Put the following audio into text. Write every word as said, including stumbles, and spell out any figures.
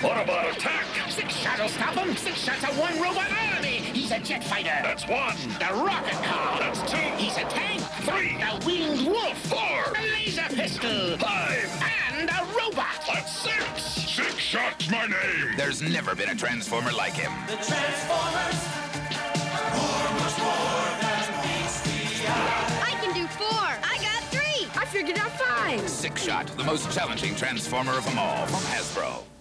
What about attack? Sixshot will stop him. Sixshot's a one-robot army. He's a jet fighter. That's one. The rocket car. That's two. He's a tank. Three. A winged wolf. Four. A laser pistol. Five. And a robot. That's six. Sixshot's my name. There's never been a Transformer like him. The Transformers, more, much more than meets the eye. I can do four. I got three. I figured out five. Sixshot, the most challenging Transformer of them all, from Hasbro.